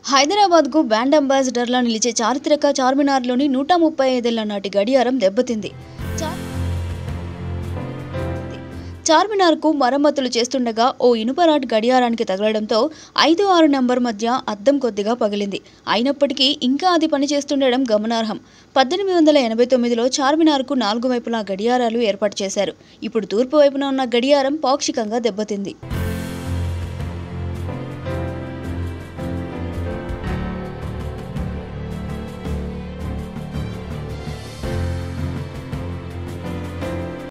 హైదరాబాద్కు బ్రాండ్ అంబాసిడర్లా నిలిచే చారిత్రక చార్మినార్లోని 135 ఏళ్ల నాటి గడియారం దెబ్బతింది. చార్మినార్కు మరమ్మతులు చేస్తుండగా ఓ ఇనుపరాడ్ గడియారానికి తగలడంతో 5-6 నంబర్ మధ్య అద్దం కొద్దిగా పగిలింది. అయినప్పటికీ ఇంకా అది పనిచేస్తుండడం గమనార్హం. 1889లో చార్మినార్కు 4 వైపులా గడియారాలు ఏర్పాటు చేశారు. ఇప్పుడు తూర్పు వైపున ఉన్న గడియారం పాక్షికంగా దెబ్బతింది.